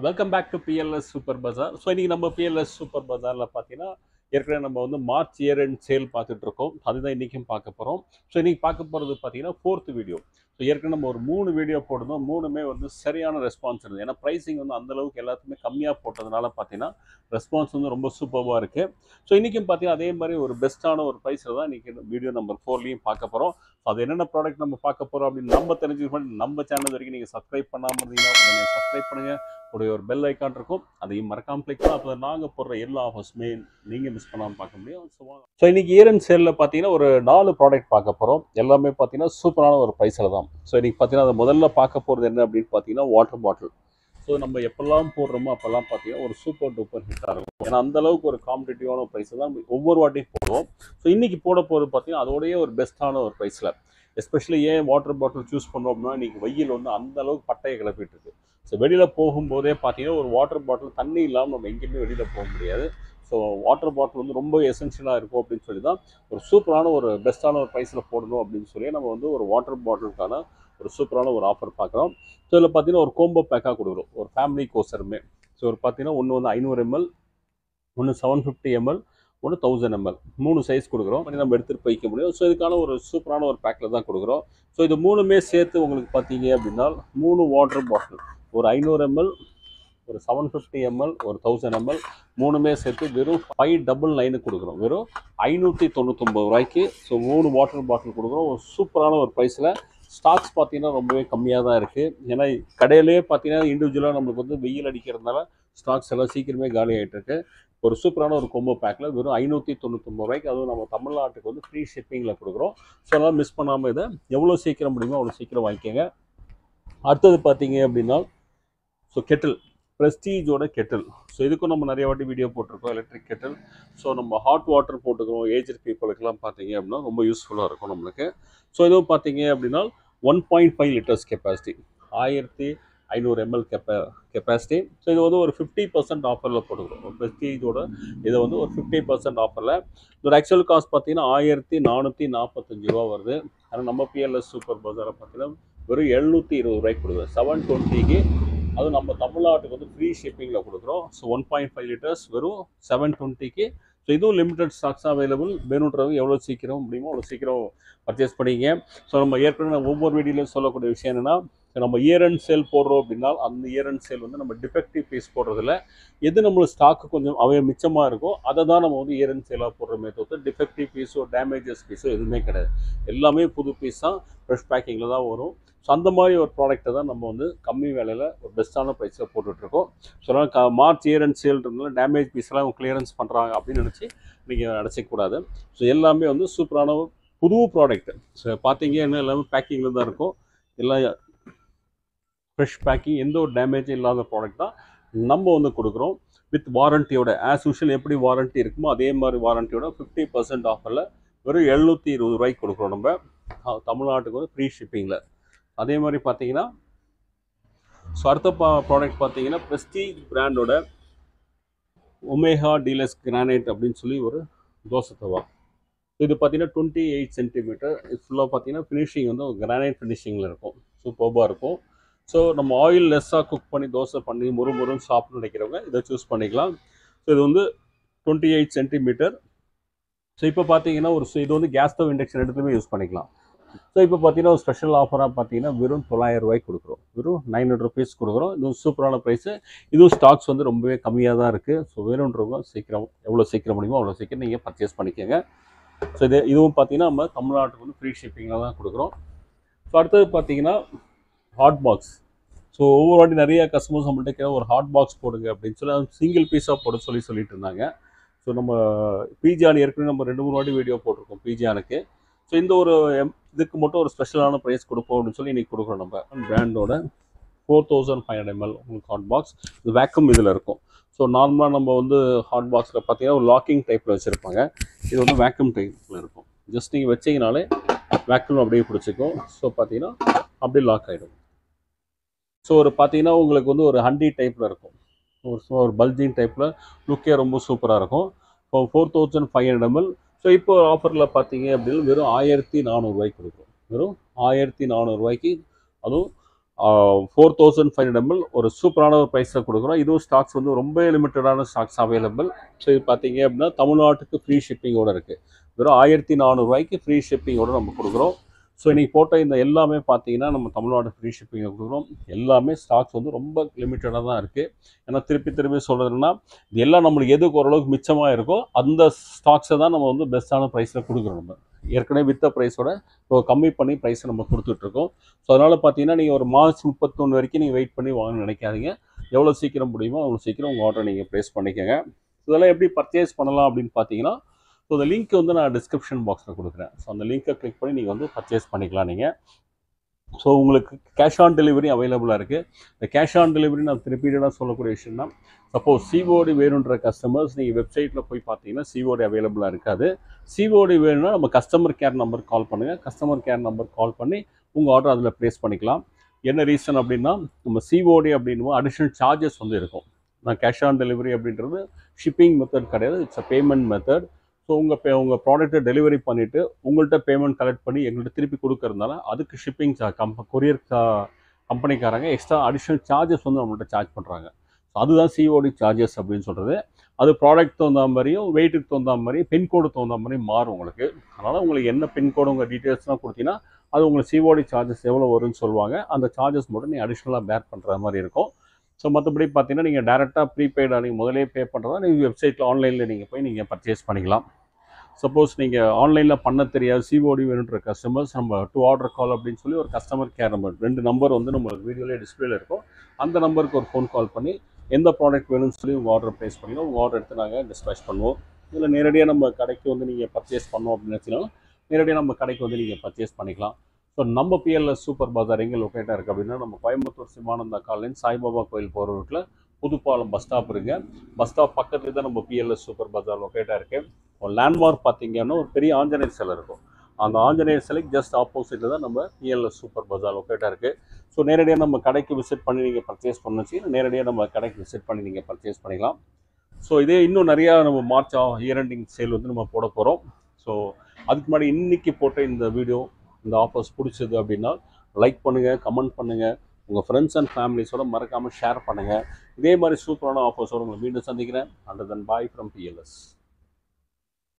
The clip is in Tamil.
Welcome back to BLS super bazaar. So இன்றைக்கி நம்ம பிஎல்எஸ் சூப்பர் பஜாரில் பார்த்தீங்கன்னா ஏற்கனவே நம்ம வந்து மார்ச் இயர் எண்ட் சேல் பார்த்துட்டு இருக்கோம். அதுதான் இன்றைக்கும் பார்க்க போகிறோம். ஸோ இன்றைக்கி பார்க்க போகிறது பார்த்தீங்கன்னா 4th வீடியோ. ஸோ ஏற்கனவே நம்ம ஒரு 3 வீடியோ போட்டிருந்தோம். 3மே வந்து சரியான ரெஸ்பான்ஸ் இருந்தது. ஏன்னா ப்ரைஸிங் வந்து அந்தளவுக்கு எல்லாத்துக்குமே கம்மியாக போட்டதுனால பார்த்தீங்கன்னா ரெஸ்பான்ஸ் வந்து ரொம்ப சூப்பராக இருக்குது. ஸோ இன்றைக்கும் பார்த்தீங்கன்னா அதே மாதிரி ஒரு பெஸ்ட்டான ஒரு ப்ரைஸில் தான் இன்றைக்கி வீடியோ நம்பர் 4லையும் பார்க்க போகிறோம். அது என்னென்ன ப்ராடக்ட் நம்ம பார்க்க போகிறோம் அப்படின்னு நம்ம தெரிஞ்சுக்க நம்ம சேனல் வரைக்கும் நீங்கள் சப்ஸ்கிரைப் பண்ணாமல் இருந்தீங்கன்னா உடனே சப்ஸ்கிரைப் பண்ணுங்கள். உடைய ஒரு பெல் ஐக்கான் இருக்கும், அதையும் மறக்காம கிளிக் பண்ணால் அப்போ நாங்கள் போடுற எல்லா ஆஃபர்ஸுமே நீங்கள் மிஸ் பண்ணாமல் பார்க்க முடியும். ஸோ இன்றைக்கி இயர் அண்ட் சேலில் பார்த்தீங்கன்னா ஒரு 4 ப்ராடக்ட் பார்க்க போகிறோம். எல்லாமே பார்த்தீங்கன்னா சூப்பரான ஒரு ப்ரைஸில் தான். ஸோ இன்றைக்கி பார்த்தீங்கன்னா அதை முதல்ல பார்க்க போகிறது என்ன அப்படின்னு பார்த்தீங்கன்னா வாட்டர் பாட்டில். ஸோ நம்ம எப்போல்லாம் போடுறோமோ அப்போல்லாம் பார்த்தீங்கன்னா ஒரு சூப்பர் டூப்பர் ஹிட்டாக இருக்கும். ஏன்னா அந்தளவுக்கு ஒரு காம்படிட்டிவான ப்ரைஸை தான் ஒவ்வொரு வாட்டியும் போடுவோம். ஸோ இன்றைக்கி போட போகிறது பார்த்தீங்கன்னா அதோடைய ஒரு பெஸ்ட்டான ஒரு ப்ரைஸில். எஸ்பெஷலி ஏன் வாட்டர் பாட்டில் சூஸ் பண்ணோம் அப்படின்னா இன்றைக்கி வெயில் வந்து அந்தளவுக்கு பட்டையை கிளப்பிட்டு இருக்கு. ஸோ வெளியில் போகும்போதே பார்த்தீங்கன்னா ஒரு வாட்டர் பாட்டில் தண்ணி இல்லாமல் நம்ம எங்கேயுமே வெளியில் போக முடியாது. ஸோ வாட்டர் பாட்டில் வந்து ரொம்ப எசென்ஷியலாக இருக்கும் அப்படின்னு சொல்லி தான் ஒரு சூப்பரான ஒரு பெஸ்ட்டான ஒரு ப்ரைஸில் போடணும் அப்படின்னு சொல்லி நம்ம வந்து ஒரு வாட்டர் பாட்டிலுக்கான ஒரு சூப்பரான ஒரு ஆஃபர் பார்க்குறோம். ஸோ இதில் பார்த்தீங்கன்னா ஒரு கோம்போ பேக்காக கொடுக்குறோம், ஒரு ஃபேமிலி கோசருமே. ஸோ ஒரு பார்த்தீங்கன்னா ஒன்று வந்து 500 ml, ஒன்று 750 ml, ஒன்று 1000 ml, 3 சைஸ் கொடுக்குறோம். நம்ம எடுத்துகிட்டு போய்க்க முடியும். ஸோ இதுக்கான ஒரு சூப்பரான ஒரு பேக்கில் தான் கொடுக்குறோம். ஸோ இது 3மே சேர்த்து உங்களுக்கு பார்த்தீங்க அப்படின்னா 3 வாட்டர் பாட்டில், ஒரு 500 ml, ஒரு 750 ml, ஒரு 1000 ml, 3மே சேர்த்து வெறும் 599 கொடுக்குறோம். வெறும் 599 ரூபாய்க்கு. ஸோ 3 வாட்டர் பாட்டில் கொடுக்குறோம் ஒரு சூப்பரான ஒரு ப்ரைஸில். ஸ்டாக்ஸ் பார்த்தீங்கன்னா ரொம்பவே கம்மியாக தான் இருக்குது. ஏன்னா கடையிலே பார்த்தீங்கன்னா இண்டிவிஜுவலாக நம்மளுக்கு வந்து வெயில் அடிக்கிறதுனால ஸ்டாக்ஸ் எல்லாம் சீக்கிரமே காலி ஆகிட்டு இருக்கு. ஒரு சூப்பரான ஒரு கொம்போ பேக்கில் வெறும் 599 ரூபாய்க்கு, அதுவும் நம்ம தமிழ்நாட்டுக்கு வந்து ஃப்ரீ ஷிப்பிங்கில் கொடுக்குறோம். ஸோ அதெல்லாம் மிஸ் பண்ணாமல் இதை எவ்வளோ சீக்கிரம் முடியுமோ அவ்வளோ சீக்கிரம் வாங்கிக்கோங்க. அடுத்தது பார்த்தீங்க அப்படின்னா ஸோ கெட்டில், ப்ரெஸ்டீஜோட கெட்டில். ஸோ இதுக்கும் நம்ம நிறைய வாட்டி வீடியோ போட்டிருக்கோம், எலக்ட்ரிக் கெட்டில். ஸோ நம்ம ஹாட் வாட்டர் போட்டுக்கிறோம் ஏஜ்டு பீப்புளுக்கெல்லாம் பார்த்தீங்க அப்படின்னா ரொம்ப யூஸ்ஃபுல்லாக இருக்கும் நம்மளுக்கு. ஸோ இதுவும் பார்த்தீங்க அப்படின்னா 1.5 litres capacity, 1500 ml capacity. So இது வந்து ஒரு 50% ஆஃபரில் போட்டுக்கிறோம். ப்ரெஸ்டீஜோட இதை வந்து ஒரு 50% ஆஃபரில். இதோட ஆக்சுவல் காஸ்ட் பார்த்தீங்கன்னா 1445 ரூபா வருது. ஆனால் நம்ம பிஎல்எஸ் சூப்பர் பஜாரை பார்த்தீங்கன்னா வெறும் 720 ரூபாய்க்கு கொடுக்குறோம். 720க்கு, அதுவும் நம்ம தமிழ்நாட்டுக்கு வந்து ஃப்ரீ ஷிப்பிங்கில் கொடுக்குறோம். ஸோ 1.5 லிட்டர்ஸ் வெறும் 720க்கு. ஸோ இதுவும் லிமிடெட் ஸ்டாக்ஸ் அவைலபிள். வேணுன்றவங்க எவ்வளோ சீக்கிரம் முடியுமோ அவ்வளோ சீக்கிரம் பர்ச்சேஸ் பண்ணிங்க. ஸோ நம்ம ஏற்கனவே ஒவ்வொரு வீடியோலையும் சொல்லக்கூடிய விஷயம் என்னென்னா, நம்ம இயர் அண்ட் சேல் போடுறோம் அப்படின்னா அந்த இயர் அண்ட் சேல் வந்து நம்ம டிஃபெக்டிவ் பீஸ் போடுறதில்ல. எது நம்மளுக்கு ஸ்டாக்கு கொஞ்சம் மிச்சமாக இருக்கும் அதை தான் நம்ம வந்து இயர் அண்ட் சேலாக போடுறோமே தவிர்த்து டிஃபெக்டிவ் பீஸோ டேமேஜஸ் பீஸோ எதுவுமே கிடையாது. எல்லாமே புது பீஸ் தான், ஃப்ரெஷ் பேக்கிங்கில் தான் வரும். ஸோ அந்த மாதிரி ஒரு ப்ராடக்ட்டை தான் நம்ம வந்து கம்மி விலையில் ஒரு பெஸ்ட்டான ப்ரைஸில் போட்டுட்ருக்கோம். ஸோ அதனால் மார்ச் இயர் அண்ட் சேல் இருந்தாலும் டேமேஜ் பீஸ்லாம் கிளியரன்ஸ் பண்ணுறாங்க அப்படின்னு நினச்சி நீங்கள் நினச்சிக்கூடாது. ஸோ எல்லாமே வந்து சூப்பரான புது ப்ராடக்ட். ஸோ பார்த்தீங்கன்னா எல்லாமே பேக்கிங்கில் தான் இருக்கும். எல்லாம் ஃப்ரெஷ் பேக்கிங், எந்த ஒரு டேமேஜும் இல்லாத ப்ராடக்ட் தான் நம்ம வந்து கொடுக்குறோம். வித் வாரண்டியோட, ஆஸ் யூஷுவல் எப்படி வாரண்ட்டி இருக்குமோ அதே மாதிரி வாரண்டியோட 50% ஆஃபரில் வெறும் 720 ரூபாய்க்கு கொடுக்குறோம் நம்ம தமிழ்நாட்டுக்கு வந்து ஃப்ரீ ஷிப்பிங்கில். அதே மாதிரி பார்த்தீங்கன்னா ஸோ அடுத்த ப்ராடக்ட் பார்த்தீங்கன்னா ப்ரெஸ்டீஜ் பிராண்டோட ஒமேகா டீலக்ஸ் கிரானைட் அப்படின்னு சொல்லி ஒரு தோசை தவா. இது பார்த்தீங்கன்னா 28 சென்டிமீட்டர். இது ஃபுல்லாக பார்த்தீங்கன்னா ஃபினிஷிங் வந்து கிரானைட் ஃபினிஷிங்கில் இருக்கும், சூப்பராக இருக்கும். ஸோ நம்ம ஆயில் லெஸ்ஸாக குக் பண்ணி தோசை பண்ணி முறுமுறுன்னு சாப்பிட்னு நினைக்கிறவங்க இதை சூஸ் பண்ணிக்கலாம். ஸோ இது வந்து 28 சென்டிமீட்டர். ஸோ இப்போ பார்த்தீங்கன்னா இது வந்து கேஸ் ஸ்டவ் இண்டக்ஷன் எடுத்துமே யூஸ் பண்ணிக்கலாம். ஸோ இப்போ பார்த்தீங்கன்னா ஒரு ஸ்பெஷல் ஆஃபராக பார்த்தீங்கன்னா வெறும் 900 ரூபாய்க்கு கொடுக்குறோம். வெறும் 900 ருபீஸ் கொடுக்குறோம். இதுவும் சூப்பரான ப்ரைஸு. இதுவும் ஸ்டாக்ஸ் வந்து ரொம்பவே கம்மியாக தான் இருக்குது. ஸோ வேணுன்றவங்க சீக்கிரம் எவ்வளோ சீக்கிரம் முடியுமோ அவ்வளோ சீக்கிரம் நீங்கள் பர்ச்சேஸ் பண்ணிக்கோங்க. ஸோ இதுவும் பார்த்தீங்கன்னா நம்ம தமிழ்நாட்டுக்கு வந்து ஃப்ரீ ஷிப்பிங்கில் தான் கொடுக்குறோம். ஸோ அடுத்தது பார்த்தீங்கன்னா ஹாட் பாக்ஸ். ஸோ ஒவ்வொரு வாட்டி நிறைய கஸ்டமர்ஸ் நம்மள்கிட்ட ஒரு ஹாட் பாக்ஸ் போடுங்க அப்படின்னு சொல்லி அது சிங்கிள் பீஸாக போட சொல்லிட்டு இருந்தாங்க. ஸோ நம்ம பிஜிஆன் ஏற்கனவே நம்ம 2-3 வாட்டி வீடியோ போட்டிருக்கோம் பிஜிஆனுக்கு. ஸோ இந்த ஒரு இதுக்கு மட்டும் ஒரு ஸ்பெஷலான ப்ரைஸ் கொடுப்போம் அப்படின்னு சொல்லி இன்றைக்கி கொடுக்குறோம். நம்ம பிராண்டோட 4500 ml உங்களுக்கு ஹாட் பாக்ஸ். இது வேக்யூம் இதில் இருக்கும். ஸோ நார்மலாக நம்ம வந்து ஹாட் பாக்ஸில் பார்த்தீங்கன்னா ஒரு லாக்கிங் டைப்பில் வச்சுருப்பாங்க. இது வந்து வேக்யூம் டைப்பில் இருக்கும். ஜஸ்ட் நீங்கள் வச்சிங்கனாலே வேக்யூம் அப்படியே பிடிச்சிக்கும். ஸோ பார்த்தீங்கன்னா அப்படியே லாக் ஆகிடும். ஸோ ஒரு பார்த்தீங்கன்னா உங்களுக்கு வந்து ஒரு ஹண்டி டைப்பில் இருக்கும், ஒரு பல்ஜிங் டைப்பில் லுக்கே ரொம்ப சூப்பராக இருக்கும். So 4500 ml. ஸோ இப்போ ஆஃபரில் பார்த்தீங்க அப்படின்னா வெறும் 1400 ரூபாய்க்கு கொடுக்குறோம். வெறும் 1400 ரூபாய்க்கு. அதுவும் 4500 ml ஒரு சூப்பரான ஒரு ப்ரைஸில் கொடுக்குறோம். இதுவும் ஸ்டாக்ஸ் வந்து ரொம்ப லிமிட்டடான ஸ்டாக்ஸ் அவைலபிள். ஸோ இது பார்த்தீங்க அப்படின்னா தமிழ்நாட்டுக்கு ஃப்ரீ ஷிப்பிங்கோடு இருக்குது. வெறும் 1400 ஃப்ரீ ஷிப்பிங்கோடு நம்ம கொடுக்குறோம். ஸோ இன்றைக்கி போட்ட இந்த எல்லாமே பார்த்தீங்கன்னா நம்ம தமிழ்நாடு ஃப்ரீ ஷிப்பிங்கை கொடுக்குறோம். எல்லாமே ஸ்டாக்ஸ் வந்து ரொம்ப லிமிட்டடாக தான் இருக்குது. ஏன்னா திருப்பி சொல்கிறதுன்னா இது எல்லாம் நம்மளுக்கு எதுக்கு ஓரளவுக்கு மிச்சமாக இருக்கோ அந்த ஸ்டாக்ஸை தான் நம்ம வந்து பெஸ்ட்டான ப்ரைஸில் கொடுக்குறோம். நம்ம ஏற்கனவே வித்த ப்ரைஸோட இப்போ கம்மி பண்ணி ப்ரைஸை நம்ம கொடுத்துட்ருக்கோம். ஸோ அதனால் பார்த்தீங்கன்னா நீங்கள் ஒரு மார்ச் 31 வரைக்கும் நீங்கள் வெயிட் பண்ணி வாங்கணும்னு நினைக்காதீங்க. எவ்வளோ சீக்கிரம் முடியுமோ அவ்வளோ சீக்கிரம் உங்கள் ஆர்டரை நீங்கள் ப்ளேஸ் பண்ணிக்கோங்க. இதெல்லாம் எப்படி பர்ச்சேஸ் பண்ணலாம் அப்படின்னு பார்த்தீங்கன்னா, ஸோ அந்த லிங்க் வந்து நான் டிஸ்கிரிப்ஷன் பாக்ஸில் கொடுக்குறேன். ஸோ அந்த லிங்க்கை கிளிக் பண்ணி நீங்கள் வந்து பர்ச்சேஸ் பண்ணிக்கலாம் நீங்கள். ஸோ உங்களுக்கு கேஷ் ஆன் டெலிவரி அவைலபிளாக இருக்குது. இந்த கேஷ் ஆன் டெலிவரி நான் ரிப்பீட்டடாக சொல்லக்கூடிய விஷயம் தான். சப்போஸ் சிஓடி வேணுன்ற கஸ்டமர்ஸ் நீங்கள் வெப்சைட்டில் போய் பார்த்தீங்கன்னா சிஓடி அவைலபிளாக இருக்காது. சிஓடி வேணும்னா நம்ம கஸ்டமர் கேர் நம்பர் கால் பண்ணுங்கள். கஸ்டமர் கேர் நம்பர் கால் பண்ணி உங்கள் ஆர்டர் அதில் ப்ளேஸ் பண்ணிக்கலாம். என்ன ரீசன் அப்படின்னா, நம்ம சிஓடி அப்படின்னும் அடிஷ்னல் சார்ஜஸ் வந்து இருக்கும். நான் கேஷ் ஆன் டெலிவரி அப்படின்றது ஷிப்பிங் மெத்தட் கிடையாது, it's a payment method. So உங்கள் ப்ராடக்ட்டை டெலிவரி பண்ணிவிட்டு உங்கள்கிட்ட பேமெண்ட் கலெக்ட் பண்ணி எங்கள்கிட்ட திருப்பி கொடுக்கறதுனால அதுக்கு ஷிப்பிங் கொரியர் கம்பெனிக்காரங்க எக்ஸ்ட்ரா அடிஷ்னல் சார்ஜஸ் வந்து நம்மள்கிட்ட சார்ஜ் பண்ணுறாங்க. ஸோ அதுதான் சிஓடி சார்ஜஸ் அப்படின்னு சொல்கிறது. அது ப்ராடக்ட் தகுந்த மாதிரியும் வெயிட்டுக்கு தகுந்த மாதிரி பின்கோடு தகுந்த மாதிரி மாறும் உங்களுக்கு. அதனால் உங்களுக்கு என்ன பின்கோடு உங்கள் டீட்டெயில்ஸ்லாம் கொடுத்தீங்கன்னா அது உங்களுக்கு சிஓடி சார்ஜஸ் எவ்வளோ வரும்னு சொல்லுவாங்க. அந்த சார்ஜஸ் மட்டும் நீங்கள் அடிஷ்னலாக பேர் பண்ணுற மாதிரி இருக்கும். ஸோ மற்றபடி பார்த்தீங்கன்னா நீங்கள் டேரெக்டாக ப்ரீபெய்டாக நீங்கள் முதலே பே பண்ணுறதா நீங்கள் வெப்சைட்டில் ஆன்லைனில் நீங்கள் போய் நீங்கள் பர்ச்சேஸ் பண்ணிக்கலாம். சப்போஸ் நீங்கள் ஆன்லைனில் பண்ண தெரியாது சிஓடி வேணுன்ற கஸ்டமர்ஸ் நம்ம டு ஆர்டர் கால் அப்படின்னு சொல்லி ஒரு கஸ்டமர் கேர் நம்பர் 2 நம்பர் வந்து நம்ம வீடியோலேயே டிஸ்பிளேல இருக்கும். அந்த நம்பருக்கு ஒரு ஃபோன் கால் பண்ணி எந்த ப்ராடக்ட் வேணும்னு சொல்லி உங்கள் ஆர்டர் ப்ளேஸ் பண்ணிங்கன்னா உங்கள் ஆர்டர் எடுத்து நாங்கள் டிஸ்பேச் பண்ணுவோம். இல்லை நேரடியாக நம்ம கடைக்கு வந்து நீங்கள் பர்ச்சேஸ் பண்ணோம் அப்படின்னு நினச்சினாலும் நேரடியாக நம்ம கடைக்கு வந்து நீங்கள் பர்ச்சேஸ் பண்ணிக்கலாம். ஸோ நம்ம பிஎல்எஸ் சூப்பர் பஜார் எங்கே லொக்கேட்டாக இருக்குது அப்படின்னா, நம்ம கோயம்புத்தூர் சிவானந்தா காலேஜ் சாய்பாபா கோயில் போகிற ரூட்டில் புதுப்பாலம் பஸ் ஸ்டாப் இருக்குது. பஸ் ஸ்டாப் பக்கத்துக்கு தான் நம்ம பிஎல்எஸ் சூப்பர் பஜார் லொக்கேட்டாக இருக்குது. ஒரு லேண்ட்மார்க் பார்த்தீங்கன்னா ஒரு பெரிய ஆஞ்சநேயர் சிலை இருக்கும். அந்த ஆஞ்சநேயர் சிலைக்கு ஜஸ்ட் ஆப்போசிட்டில் தான் நம்ம பிஎல்எஸ் சூப்பர் பஜார் லொக்கேட்டாக இருக்குது. ஸோ நேரடியாக நம்ம கடைக்கு விசிட் பண்ணி நீங்கள் பர்ச்சேஸ் பண்ணச்சு நேரடியாக நம்ம கடைக்கு விசிட் பண்ணி நீங்கள் பர்ச்சேஸ் பண்ணிக்கலாம். ஸோ இதே இன்னும் நிறையா நம்ம மார்ச் இயர் எண்டிங் சேல் வந்து நம்ம போட போகிறோம். ஸோ அதுக்கு முன்னாடி இன்றைக்கி போட்ட இந்த வீடியோ இந்த ஆஃபர்ஸ் பிடிச்சது அப்படின்னா லைக் பண்ணுங்கள், கமெண்ட் பண்ணுங்கள், உங்கள் ஃப்ரெண்ட்ஸ் அண்ட் ஃபேமிலிஸோட மறக்காமல் ஷேர் பண்ணுங்கள். இதே மாதிரி சூப்பரான ஆஃபர்ஸோடு உங்களை மீண்டும் சந்திக்கிறேன். And then bye from BLS.